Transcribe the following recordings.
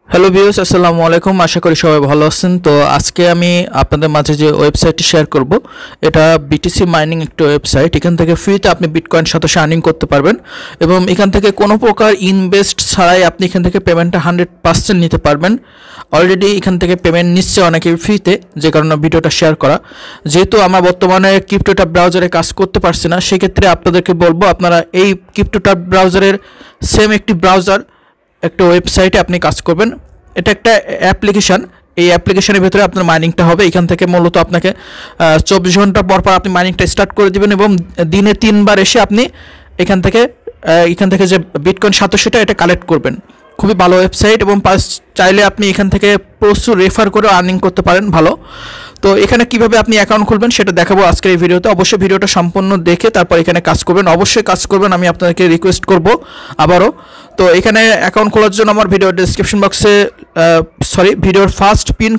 Hello viewers, আসসালামু আলাইকুম। আশা করি সবাই ভালো আছেন। তো আজকে আমি আপনাদের মাঝে যে ওয়েবসাইটটি শেয়ার করব, এটা বিটিসি মাইনিং একটা ওয়েবসাইট। এখান থেকে ফ্রিতে আপনি বিটকয়েন সাথে আর্নিং করতে পারবেন এবং এখান থেকে কোনো প্রকার ইনভেস্ট ছাড়াই আপনি এখান থেকে পেমেন্টটা 100% নিতে পারবেন। অলরেডি এখান থেকে পেমেন্ট নিচ্ছে অনেকে ফ্রিতে, যে কারণে ভিডিওটা শেয়ার করা। যেহেতু আমরা বর্তমানে ক্রিপ্টোটা ব্রাউজারে কাজ করতে পারছি না, সেক্ষেত্রে আপনাদেরকে বলবো আপনারা এই ক্রিপ্টোটা ব্রাউজারের সেম একটি ব্রাউজার একটা ওয়েবসাইটে আপনি কাজ করবেন। এটা একটা অ্যাপ্লিকেশান। এই অ্যাপ্লিকেশনের ভিতরে আপনার মাইনিংটা হবে। এখান থেকে মূলত আপনাকে 24 ঘন্টা পর পর আপনি মাইনিংটা স্টার্ট করে দিবেন এবং দিনে 3 বার এসে আপনি এখান থেকে যে বিটকয়েন 8700টা এটা কালেক্ট করবেন। খুবই ভালো ওয়েবসাইট এবং চাইলে আপনি এখান থেকে প্রচুর রেফার করে আর্নিং করতে পারেন ভালো। তো এখানে কিভাবে আপনি অ্যাকাউন্ট খুলবেন সেটা দেখাবো আজকের এই ভিডিওতে। অবশ্যই ভিডিওটা সম্পূর্ণ দেখে তারপর এখানে কাজ করবেন, অবশ্যই কাজ করবেন, আমি আপনাদেরকে রিকোয়েস্ট করব আবারও। তো এখানে অ্যাকাউন্ট খোলার জন্য আমার ভিডিওর ডেসক্রিপশন বক্সে ভিডিওর ফার্স্ট পিন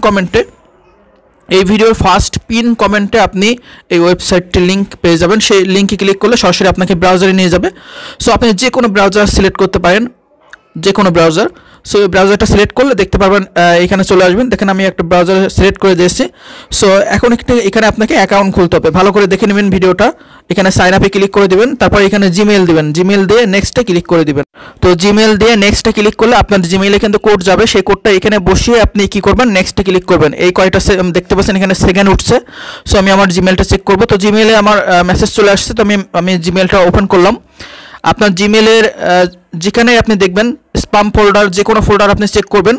কমেন্টে আপনি এই ওয়েবসাইটটির লিঙ্ক পেয়ে যাবেন। সেই লিঙ্কে ক্লিক করলে সরাসরি আপনাকে ব্রাউজারে নিয়ে যাবে। সো আপনি যে কোনো ব্রাউজার সিলেক্ট করতে পারেন, যে কোনো ব্রাউজার। সো এই ব্রাউজারটা সিলেক্ট করলে দেখতে পারবেন, এখানে চলে আসবেন। দেখেন আমি একটা ব্রাউজার সিলেক্ট করে দিয়েছি। সো এখন এখানে আপনাকে অ্যাকাউন্ট খুলতে হবে। ভালো করে দেখে নেবেন ভিডিওটা। এখানে সাইন আপে ক্লিক করে দেবেন, তারপর এখানে জিমেইল দিবেন, জিমেইল দিয়ে নেক্সটে ক্লিক করে দিবেন। তো জিমেইল দিয়ে নেক্সটে ক্লিক করলে আপনার জিমেইলে কিন্তু কোড যাবে, সেই কোডটা এখানে বসিয়ে আপনি কি করবেন, নেক্সটে ক্লিক করবেন। এই কয়টা দেখতে পাচ্ছেন এখানে সেকেন্ড উঠছে। সো আমি আমার জিমেইলটা চেক করব। তো জিমেইলে আমার মেসেজ চলে আসছে। তো আমি জিমেইলটা ওপেন করলাম। আপনার জিমেইলের যেখানে আপনি দেখবেন স্প্যাম ফোল্ডার, যে কোনো ফোল্ডার আপনি চেক করবেন।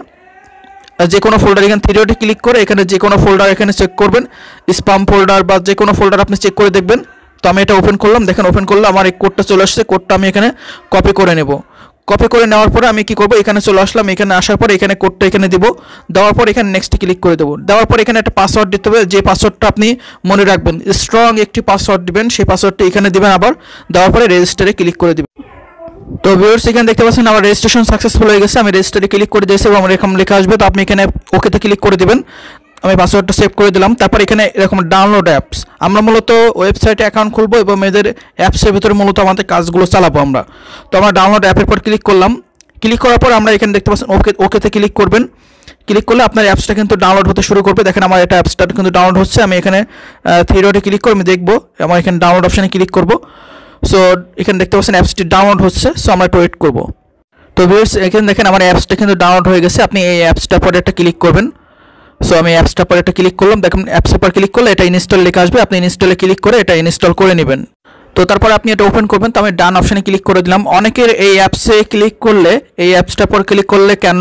যে কোনো ফোল্ডার এখানে থ্রিডটে ক্লিক করে এখানে যে কোনো ফোল্ডার এখানে চেক করবেন। স্প্যাম ফোল্ডার বা যে কোনো ফোল্ডার আপনি চেক করে দেখবেন। তো আমি এটা ওপেন করলাম। দেখেন ওপেন করলে আমার এই কোডটা চলে আসছে। কোডটা আমি এখানে কপি করে নেব। কপি করে নেওয়ার পরে আমি কি করব, এখানে চলে আসলাম। এখানে আসার পরে এখানে কোডটা এখানে দিব। দেওয়ার পর এখানে নেক্সটে ক্লিক করে দেবো। দেওয়ার পর এখানে একটা পাসওয়ার্ড দিতে হবে। যে পাসওয়ার্ডটা আপনি মনে রাখবেন, স্ট্রং একটি পাসওয়ার্ড দিবেন। সেই পাসওয়ার্ডটা এখানে দিবেন আবার। দেওয়ার পরে রেজিস্টারে ক্লিক করে দিবেন। তো ভিউয়ার্স, এখানে দেখতে পাচ্ছেন আমার রেজিস্ট্রেশন সাকসেসফুল হয়ে গেছে। আমি রেজিস্টারে ক্লিক করে দিয়েছি এবং এরকম লেখা আসবে। তো আপনি এখানে ওকেতে ক্লিক করে দিবেন। আমি পাসওয়ার্ডটা সেভ করে দিলাম। তারপর এখানে এরকম ডাউনলোড অ্যাপস, আমরা মূলত ওয়েবসাইটে অ্যাকাউন্ট খুলবো এবং এদের অ্যাপসের ভিতরে মূলত আমাদের কাজগুলো চালাবো আমরা। তো আমরা ডাউনলোড অ্যাপের পর ক্লিক করলাম। ক্লিক করার পর আমরা এখানে দেখতে পাচ্ছেন ওকেতে ক্লিক করবেন। ক্লিক করলে আপনার অ্যাপসটা কিন্তু ডাউনলোড হতে শুরু করবে। দেখেন আমার এটা অ্যাপসটা কিন্তু ডাউনলোড হচ্ছে। আমি এখানে থ্রি ডটে ক্লিক করে আমি দেখবো, আমার এখানে ডাউনলোড অপশানে ক্লিক করবো। সো এখানে দেখতে পাচ্ছেন অ্যাপসটি ডাউনলোড হচ্ছে। সো আমরা একটু ওয়েট করবো। তো ভিউয়ার্স, এখানে দেখেন আমার অ্যাপসটা কিন্তু ডাউনলোড হয়ে গেছে। আপনি এই অ্যাপসটার পরে একটা ক্লিক করবেন। সো আমি অ্যাপসটার পরে একটা ক্লিক করলাম। দেখুন অ্যাপসের পর ক্লিক করলে এটা ইনস্টল লেখা আসবে। আপনি ইনস্টলে ক্লিক করে এটা ইনস্টল করে নেবেন। তো তারপর আপনি এটা ওপেন করবেন। তো আমি ডান অপশানে ক্লিক করে দিলাম। অনেকের এই অ্যাপসে ক্লিক করলে, এই অ্যাপসটার পর ক্লিক করলে ক্যান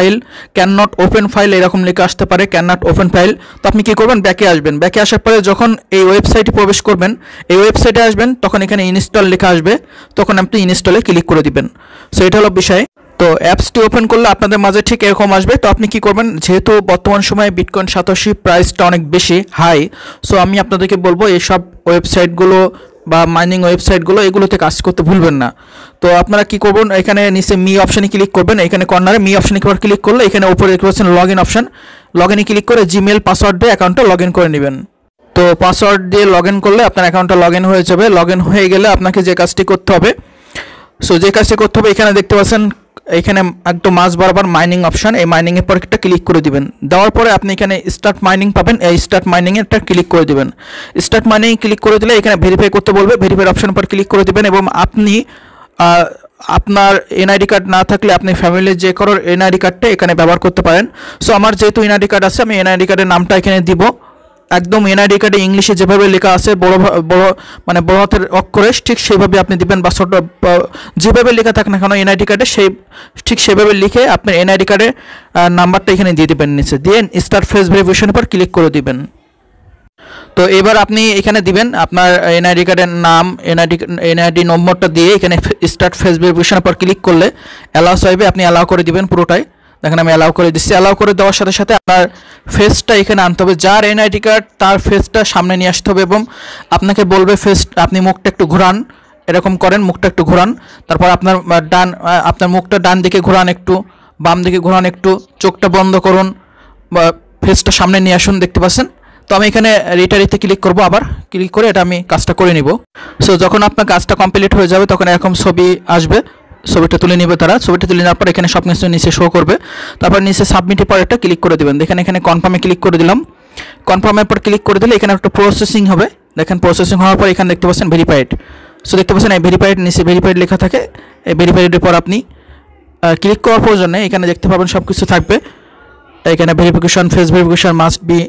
নট ওপেন ফাইল এরকম লেখা আসতে পারে, ক্যান নট ওপেন ফাইল। তো আপনি কী করবেন, ব্যাকে আসবেন। ব্যাকে আসার পরে যখন এই ওয়েবসাইটে প্রবেশ করবেন, এই ওয়েবসাইটে আসবেন, তখন এখানে ইনস্টল লেখা আসবে। তখন আপনি ইনস্টলে ক্লিক করে দিবেন। সো এটা হলো বিষয়। তো অ্যাপসটি ওপেন করলে আপনাদের মাঝে ঠিক এরকম আসবে। তো আপনি কি করবেন, যেহেতু বর্তমান সময়ে বিটকয়েন 87 প্রাইসটা অনেক বেশি হাই, সো আমি আপনাদেরকে বলবো এইসব ওয়েবসাইটগুলো বা মাইনিং ওয়েবসাইটগুলো এগুলোতে কাজ করতে ভুলবেন না। তো আপনারা কি করবেন, এখানে নিচে মি অপশানে ক্লিক করবেন। এখানে কর্নারে মি অপশানে ক্লিক করলে এখানে উপরে দেখতে পাচ্ছেন লগ ইন অপশান। লগ ইনে ক্লিক করে জিমেল পাসওয়ার্ড দিয়ে অ্যাকাউন্টটা লগ ইন করে নেবেন। তো পাসওয়ার্ড দিয়ে লগ ইন করলে আপনার অ্যাকাউন্টটা লগ ইন হয়ে যাবে। লগ ইন হয়ে গেলে আপনাকে যে কাজটি করতে হবে, এখানে দেখতে পাচ্ছেন এখানে একদম মাঝ বরাবর মাইনিং অপশান, এই মাইনিংয়ের পর একটা ক্লিক করে দিবেন। দেওয়ার পরে আপনি এখানে স্টার্ট মাইনিং পাবেন। এই স্টার্ট মাইনিংয়ে একটা ক্লিক করে দিবেন। স্টার্ট মাইনিং ক্লিক করে দিলে এখানে ভেরিফাই করতে বলবে। ভেরিফাই অপশানের পর ক্লিক করে দিবেন এবং আপনি আপনার এনআইডি কার্ড না থাকলে আপনি ফ্যামিলির যে কোনো এনআইডি কার্ডটা এখানে ব্যবহার করতে পারেন। সো আমার যেহেতু এনআইডি কার্ড আছে, আমি এনআইডি কার্ডের নামটা এখানে দিব। একদম এনআইডি কার্ডে ইংলিশে যেভাবে লেখা আছে বড় হাতের অক্ষরে, ঠিক সেইভাবে আপনি দিবেন। বা ছোট যেভাবে লেখা থাক না কেন এনআইডি কার্ডে, ঠিক সেভাবে লিখে আপনার এনআইডি কার্ডের নাম্বারটা এখানে দিয়ে দিবেন নিচে, দিয়ে স্টার্ট ফেস ভেরিফিকেশনের পর ক্লিক করে দিবেন। তো এবার আপনি এখানে দিবেন আপনার এনআইডি কার্ডের নাম, এনআইডি নম্বরটা দিয়ে এখানে স্টার্ট ফেস ভেরিফিকেশনের পর ক্লিক করলে অ্যালাউ চাইবে। আপনি অ্যালাউ করে দিবেন পুরোটাই। দেখেন আমি অ্যালাউ করে দিচ্ছি। অ্যালাউ করে দেওয়ার সাথে সাথে আপনার ফেসটা এখানে আনতে হবে। যার এনআইডি কার্ড তার ফেসটা সামনে নিয়ে আসতে হবে এবং আপনাকে বলবে আপনি মুখটা একটু ঘোরান, এরকম করেন, মুখটা একটু ঘোরান। তারপর আপনার মুখটা ডান দিকে ঘোরান, একটু বাম দিকে ঘোরান, একটু চোখটা বন্ধ করুন, ফেসটা সামনে নিয়ে আসুন। দেখতে পাচ্ছেন। তো আমি এখানে রিটারিতে ক্লিক করব। আবার ক্লিক করে এটা আমি কাজটা করে নিব। সো যখন আপনার কাজটা কমপ্লিট হয়ে যাবে তখন এরকম ছবি আসবে। ছবিটা তুলে নেবে তারা। ছবিটা তুলে নেওয়ার পর এখানে সব কিছু নিচে শো করবে। তারপর নিচে সাবমিটের পর একটা ক্লিক করে দেবেন। দেখেন এখানে কনফার্মে ক্লিক করে দিলাম। কনফার্মের পর ক্লিক করে দিলে এখানে একটা প্রসেসিং হবে। দেখেন প্রসেসিং হওয়ার পর এখানে দেখতে পাচ্ছেন ভেরিফাইড। সো দেখতে পাচ্ছেন এই ভেরিফাইড, নিচে ভেরিফাইড লেখা থাকে। এই ভেরিফাইডের পর আপনি ক্লিক করার প্রয়োজন নেই, এখানে দেখতে পাবেন সব কিছু থাকবে। এখানে verification, face verification must be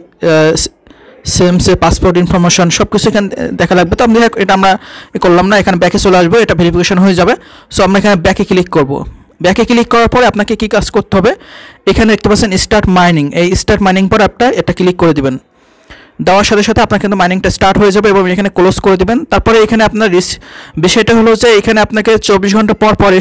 same passport information সব কিছু এখানে দেখা লাগবে। তো এটা আমরা করলাম না, এখানে ব্যাকে চলে আসবো, এটা ভেরিফিকেশন হয়ে যাবে। সো আমরা এখানে ব্যাকে ক্লিক করব। ব্যাকে ক্লিক করার পরে আপনাকে কী কাজ করতে হবে, এখানে দেখতে পাচ্ছেন স্টার্ট মাইনিং। এই স্টার্ট মাইনিং পর আপনার এটা ক্লিক করে দিবেন। দেওয়ার সাথে সাথে আপনার কিন্তু মাইনিংটা স্টার্ট হয়ে যাবে এবং এখানে ক্লোজ করে দেবেন। তারপরে এখানে আপনার বিষয়টা হলো যে এখানে আপনাকে 24 ঘন্টা পর পর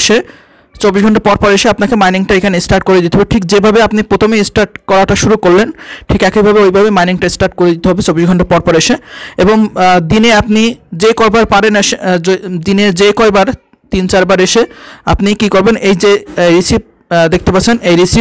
এসে আপনাকে মাইনিংটা এখানে স্টার্ট করে দিতে হবে। ঠিক যেভাবে আপনি প্রথমে স্টার্ট করাটা শুরু করলেন ঠিক একইভাবে ওইভাবে মাইনিংটা স্টার্ট করে দিতে হবে 24 ঘন্টা পর এসে। এবং দিনে আপনি যে কয়বার পারেন দিনে যে কয়বার 3-4 বার এসে আপনি কি করবেন, এই যে রিসিভ দেখতে পাচ্ছেন এই রিসিভ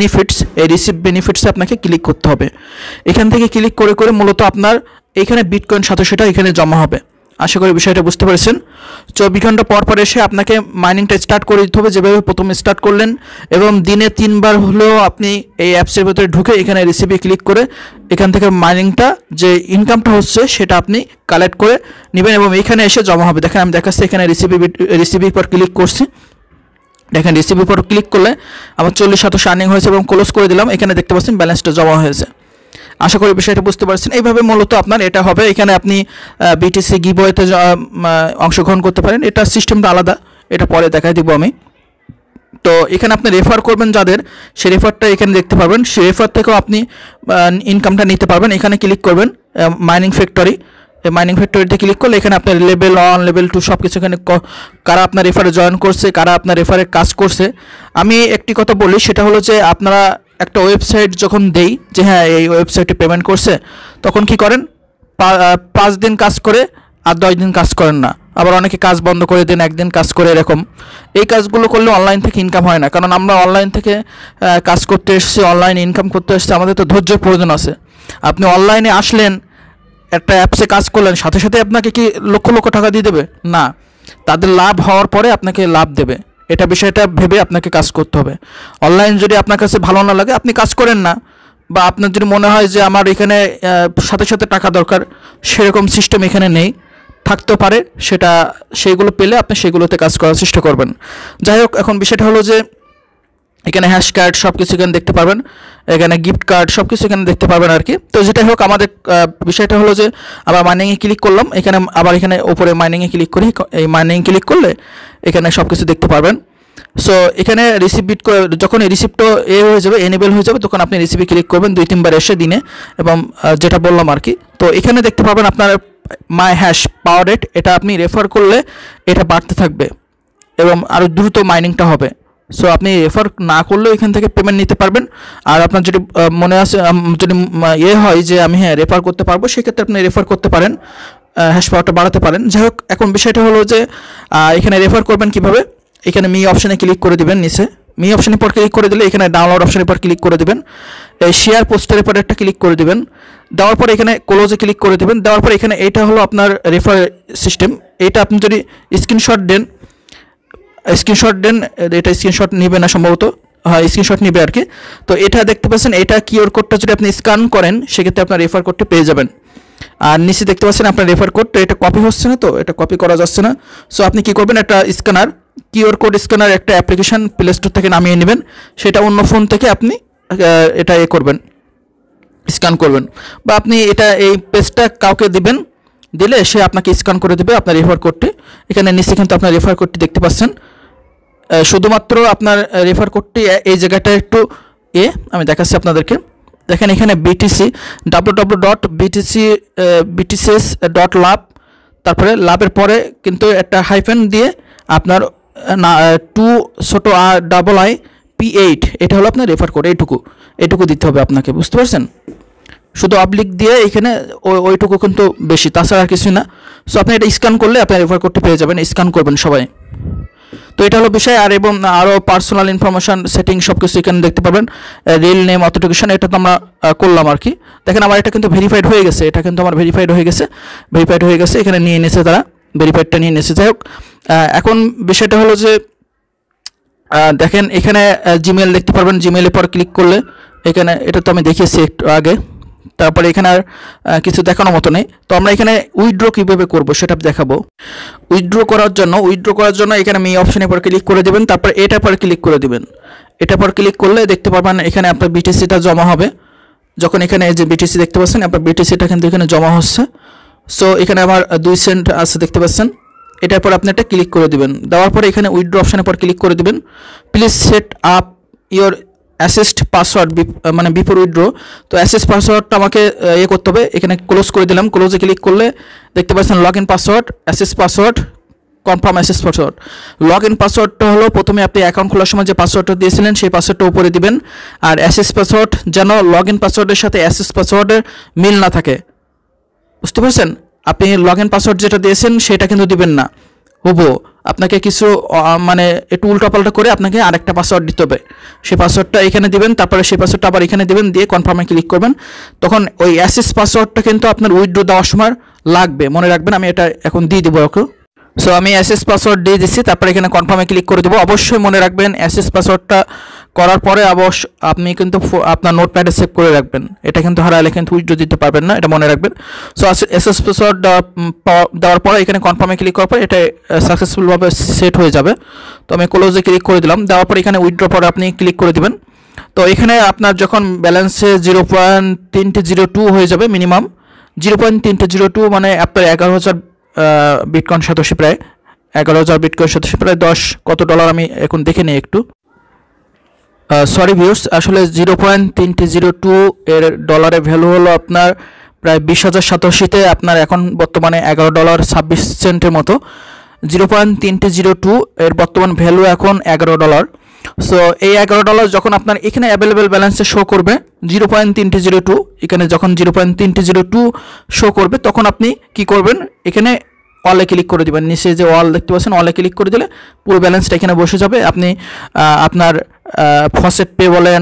বেনিফিটসে আপনাকে ক্লিক করতে হবে। এখান থেকে ক্লিক করে করে মূলত আপনার এখানে বিটকয়েন 87টা এখানে জমা হবে। আশা করি বিষয়টা বুঝতে পেরেছেন। 24 ঘন্টা পর এসে আপনাকে মাইনিংটা স্টার্ট করে দিতে হবে যেভাবে প্রথমে স্টার্ট করলেন, এবং দিনে 3 বার হলেও আপনি এই অ্যাপসের ভেতরে ঢুকে এখানে রিসিভে ক্লিক করে এখান থেকে মাইনিংটা যে ইনকামটা হচ্ছে সেটা আপনি কালেক্ট করে নেবেন এবং এখানে এসে জমা হবে। দেখেন আমি দেখাচ্ছি, এখানে রিসিভের পর ক্লিক করছি। দেখেন রিসিভের পর ক্লিক করলে আমার 40% আর্নিং হয়েছে এবং ক্লোজ করে দিলাম। এখানে দেখতে পাচ্ছেন ব্যালেন্সটা জমা হয়েছে। আশা করি বিষয়টা বুঝতে পারছেন। এইভাবে মূলত আপনার এটা হবে। এখানে আপনি বিটিসি গিভওয়েতে অংশগ্রহণ করতে পারেন। এটা সিস্টেমটা আলাদা, এটা পরে দেখাই দিব আমি। তো এখানে আপনি রেফার করবেন যাদের, সেই রেফারটা এখানে দেখতে পারবেন। সেই রেফার থেকেও আপনি ইনকামটা নিতে পারবেন। এখানে ক্লিক করবেন মাইনিং ফ্যাক্টরি। এই মাইনিং ফ্যাক্টরিতে ক্লিক করলে এখানে আপনার লেভেল 1 লেভেল 2 সব কিছু এখানে কারা আপনার রেফারে জয়েন করছে, কারা আপনার রেফারে কাজ করছে। আমি একটি কথা বলি, সেটা হলো যে আপনারা একটা ওয়েবসাইট যখন দেই যে হ্যাঁ এই ওয়েবসাইটে পেমেন্ট করছে, তখন কি করেন 5 দিন কাজ করে আর 10 দিন কাজ করেন না। আবার অনেকে কাজ বন্ধ করে দেন, একদিন কাজ করে এরকম। এই কাজগুলো করলে অনলাইন থেকে ইনকাম হয় না, কারণ আমরা অনলাইন থেকে কাজ করতে এসেছি, অনলাইনে ইনকাম করতে এসেছি, আমাদের তো ধৈর্যের প্রয়োজন আছে। আপনি অনলাইনে আসলেন, একটা অ্যাপসে কাজ করলেন, সাথে সাথে আপনাকে কি লক্ষ লক্ষ টাকা দিয়ে দেবে? না, তাদের লাভ হওয়ার পরে আপনাকে লাভ দেবে। এটা বিষয়টা ভেবে আপনাকে কাজ করতে হবে। অনলাইন যদি আপনার কাছে ভালো না লাগে আপনি কাজ করেন না, বা আপনার যদি মনে হয় যে আমার এখানে সাথে সাথে টাকা দরকার, সেরকম সিস্টেম এখানে নেই, থাকতেও পারে, সেইগুলো পেলে আপনি সেগুলোতে কাজ করার চেষ্টা করবেন। যাই হোক, এখন বিষয়টা হলো যে এখানে হ্যাশ কার্ড সব কিছু এখানে দেখতে পারবেন, এখানে গিফট কার্ড সব কিছু এখানে দেখতে পারবেন আর কি। তো যেটাই হোক, আমাদের বিষয়টা হলো যে আবার মাইনিংয়ে ক্লিক করলাম। এখানে আবার এখানে ওপরে মাইনিংয়ে ক্লিক করি। এই মাইনিং ক্লিক করলে এখানে সব কিছু দেখতে পারবেন। সো এখানে রিসিভ বিট করে যখন এই রিসিপ্টটা হয়ে যাবে, এনেবল হয়ে যাবে, তখন আপনি রিসিভে ক্লিক করবেন 2-3 বার এসে দিনে, এবং যেটা বললাম আর কি। তো এখানে দেখতে পাবেন আপনার মাই হ্যাশ পাওয়ার রেট, এটা আপনি রেফার করলে এটা বাড়তে থাকবে এবং আরও দ্রুত মাইনিংটা হবে। সো আপনি রেফার না করলেও এখান থেকে পেমেন্ট নিতে পারবেন। আর আপনার যদি মনে আসে, যদি হয় যে আমি হ্যাঁ রেফার করতে পারবো, সেক্ষেত্রে আপনি রেফার করতে পারেন, হ্যাশ পাওয়ারটা বাড়াতে পারেন। যাই হোক, এখন বিষয়টা হলো যে এখানে রেফার করবেন কিভাবে। এখানে মি অপশানে ক্লিক করে দিবেন। নিচে মি অপশানের পর ক্লিক করে দিলে এখানে ডাউনলোড অপশানের পর ক্লিক করে দিবেন। এই শেয়ার পোস্টারের পর একটা ক্লিক করে দিবেন। দেওয়ার পর এখানে ক্লোজে ক্লিক করে দিবেন। দেওয়ার পর এখানে এটা হলো আপনার রেফার সিস্টেম। এটা আপনি যদি স্ক্রিনশট দেন, এটা স্ক্রিনশট নেবে না সম্ভবত, হ্যাঁ স্ক্রিনশট নেবে আর কি। তো এটা দেখতে পাচ্ছেন, এটা কিউআর কোডটা যদি আপনি স্ক্যান করেন, সেক্ষেত্রে আপনার রেফার কোডটা পেয়ে যাবেন। আর নিচে দেখতে পাচ্ছেন আপনার রেফার কোডটা, এটা কপি হচ্ছে না, তো এটা কপি করা যাচ্ছে না। সো আপনি কি করবেন, একটা স্ক্যানার, কিউআর কোড স্ক্যানার একটা অ্যাপ্লিকেশন প্লে স্টোর থেকে নামিয়ে নেবেন। সেটা অন্য ফোন থেকে আপনি এটা করবেন, স্ক্যান করবেন, বা আপনি এটা এই পেজটা কাউকে দিবেন, দিলে সে আপনাকে স্ক্যান করে দেবে আপনার রেফার কোডটি। এখানে নিচে কিন্তু আপনার রেফার কোডটি দেখতে পাচ্ছেন। শুধুমাত্র আপনার রেফার কোডটি এই জায়গাটা একটু আমি দেখাচ্ছি আপনাদেরকে। দেখেন এখানে বিটিসি www.btcs.lab, তারপরে লাভের পরে কিন্তু একটা হাইফেন দিয়ে আপনার 2 ছোটো IIP8, এটা হলো আপনার রেফার কোড। এইটুকু দিতে হবে আপনাকে, বুঝতে পারছেন? শুধু অবলিক দিয়ে এখানে ওইটুকু কিন্তু বেশি, তাছাড়া আর কিছু না। সো আপনি এটা স্ক্যান করলে আপনার রেফার কোডটি পেয়ে যাবেন, স্ক্যান করবেন সবাই। তো এটা হলো বিষয়। আর এবং আরও পার্সোনাল ইনফরমেশান সেটিং সব কিছু এখানে দেখতে পাবেন। রিল নেম, অথেন্টিকেশন, এটা তো আমরা করলাম আর কি। দেখেন আমার এটা কিন্তু ভেরিফাইড হয়ে গেছে, এটা কিন্তু আমার ভেরিফাইড হয়ে গেছে। এখানে নিয়ে নিয়েছে তারা, ভেরিফাইডটা নিয়ে নিয়েছে। যাই হোক, এখন বিষয়টা হলো যে দেখেন এখানে জিমেল দেখতে পারবেন, জিমেলের পর ক্লিক করলে এখানে, এটা তো আমি দেখিয়েছি একটু আগে, তারপরে এখানে আর কিছু দেখানোর মতো নেই। তো আমরা এখানে উইথড্র কীভাবে করব সেটা দেখাবো। উইথড্র করার জন্য এখানে মি অপশনের পর ক্লিক করে দেবেন, তারপর এটার পর ক্লিক করে দেবেন। এটার পর ক্লিক করলে দেখতে পারবেন এখানে আপনার বিটিসিটা জমা হবে। যখন এখানে এই যে বিটিসি দেখতে পাচ্ছেন, আপনার বিটিসিটা কিন্তু এখানে জমা হচ্ছে। সো এখানে আমার 2 সেন্ট আছে দেখতে পাচ্ছেন। এটার পর আপনি একটা ক্লিক করে দিবেন, দেওয়ার পরে এখানে উইথড্র অপশনের পর ক্লিক করে দিবেন। প্লিজ সেট আপ ইওর অ্যাসেস্ট পাসওয়ার্ড, মানে বিফোর উইথড্র। তো অ্যাসেস্ট পাসওয়ার্ডটা আমাকে করতে হবে। এখানে ক্লোজ করে দিলাম, ক্লোজে ক্লিক করলে দেখতে পাচ্ছেন লগ ইন পাসওয়ার্ড, অ্যাসেস্ট password, confirm access password. Log in পাসওয়ার্ডটা হলো প্রথমে আপনি অ্যাকাউন্ট খোলার সময় যে পাসওয়ার্ডটা দিয়েছিলেন সেই পাসওয়ার্ডটা উপরে দিবেন। আর অ্যাসেস পাসওয়ার্ড যেন লগ ইন পাসওয়ার্ডের সাথে অ্যাসেস পাসওয়ার্ডের মিল না থাকে, বুঝতে পারছেন? আপনি লগ ইন পাসওয়ার্ড যেটা দিয়েছেন সেটা কিন্তু দিবেন না, আপনাকে কিছু মানে একটু উল্টাপাল্টা করে আপনাকে আরেকটা পাসওয়ার্ড দিতে হবে। সেই পাসওয়ার্ডটা এখানে দিবেন, তারপরে সেই পাসওয়ার্ডটা আবার এখানে দিবেন, দিয়ে কনফার্মে ক্লিক করবেন। তখন ওই অ্যাসেস পাসওয়ার্ডটা কিন্তু আপনার উইথড্র দেওয়ার সময় লাগবে, মনে রাখবেন। আমি এটা এখন দিয়ে দেবো ওকে। সো আমি অ্যাসেস পাসওয়ার্ড দিয়ে দিচ্ছি, তারপরে এখানে কনফার্মে ক্লিক করে দেবো। অবশ্যই মনে রাখবেন অ্যাসেস পাসওয়ার্ডটা করার পরে আপনি কিন্তু আপনার নোটপ্যাডে সেভ করে রাখবেন। এটা কিন্তু হারালে কিন্তু উইথড্র দিতে পারবেন না, এটা মনে রাখবেন। সো অ্যাসেস পাসওয়ার্ড দেওয়ার পরে এখানে কনফার্মে ক্লিক করার পর এটা সাকসেসফুলভাবে সেট হয়ে যাবে। তো আমি ক্লোজে ক্লিক করে দিলাম, দেওয়ার পর এখানে উইথড্র পরে আপনি ক্লিক করে দেবেন। তো এখানে আপনার যখন ব্যালেন্সে 0.302 হয়ে যাবে, মিনিমাম 0.302 মানে আপনার 11,000 বিটকয়েন সাতোশি, প্রায় 11,000 বিটকয়েন সাতোশি, প্রায় 10 কত ডলার আমি এখন দেখে নিই একটু। সরি ভিউয়ার্স, আসলে 0.302 এর ডলারের ভ্যালু হলো আপনার প্রায় 20,000 সাতোশিতে আপনার এখন বর্তমানে $11.26 মতো। 0.302 এর বর্তমান ভ্যালু এখন $11। সো এই $11 যখন আপনার এখানে অ্যাভেলেবেল ব্যালেন্সে শো করবে 0.302, এখানে যখন 0.302 শো করবে তখন আপনি কি করবেন, এখানে অলে ক্লিক করে দেবেন। নিচে যে অল দেখতে পাচ্ছেন, অলে ক্লিক করে দিলে পুরো ব্যালেন্সটা এখানে বসে যাবে। আপনি আপনার ফসেট পে বলেন,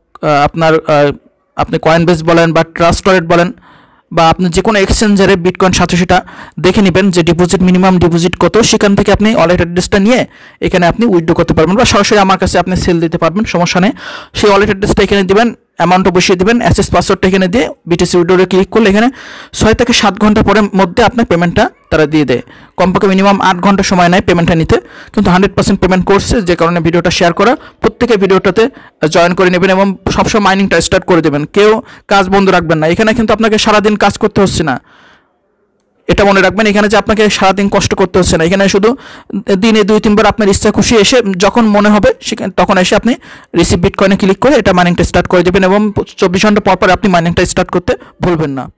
আপনি কয়েনবেস বলেন বা ট্রাস্ট ওয়ালেট বলেন, বা আপনি যে কোনো এক্সচেঞ্জারে বিটকয়েন সাতোশিটা দেখে নেবেন যে ডিপোজিট, মিনিমাম ডিপোজিট কত, সেখান থেকে আপনি ওয়ালেট অ্যাড্রেসটা নিয়ে এখানে আপনি উইথড্র করতে পারবেন, বা সরাসরি আমার কাছে আপনি সেল দিতে পারবেন, সমস্যা নেই। সেই ওয়ালেট অ্যাড্রেসটা এখানে দিবেন, অ্যামাউন্টটা বসিয়ে দেবেন, অ্যাসেস পাসওয়ার্ডটা এখানে দিয়ে বিটিসি উইথড্রোরে ক্লিক করলে এখানে 6 থেকে 7 ঘন্টা পরের মধ্যে আপনার পেমেন্টটা তারা দিয়ে দেয়। কমপক্ষে মিনিমাম 8 ঘন্টা সময় নেয় পেমেন্টটা নিতে, কিন্তু 100% পেমেন্ট করছে, যে কারণে ভিডিওটা শেয়ার করা। প্রত্যেকে ভিডিওটাতে জয়েন করে নেবেন এবং সবসময় মাইনিংটা স্টার্ট করে দেবেন, কেউ কাজ বন্ধ রাখবেন না। এখানে কিন্তু আপনাকে সারাদিন কাজ করতে হচ্ছে না, এটা মনে রাখবেন। এখানে যে আপনাকে সারাদিন কষ্ট করতে হচ্ছে না, এখানে শুধু দিনে 2-3 বার আপনার ইচ্ছা খুশি এসে যখন মনে হবে তখন এসে আপনি রিসিভ বিটকয়েনে ক্লিক করে এটা মাইনিংটা স্টার্ট করে দেবেন, এবং 24 ঘন্টা পর পর আপনি মাইনিংটা স্টার্ট করতে ভুলবেন না।